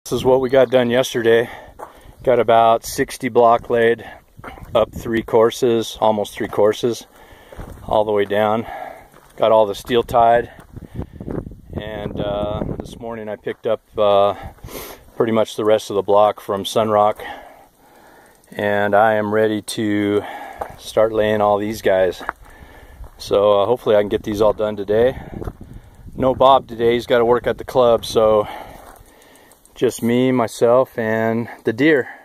This is what we got done yesterday. Got about 60 block laid up 3 courses, almost 3 courses, all the way down. Got all the steel tied, and this morning I picked up pretty much the rest of the block from Sunrock, and I am ready to start laying all these guys. So hopefully I can get these all done today. No Bob today, he's got to work at the club, so just me, myself, and the deer.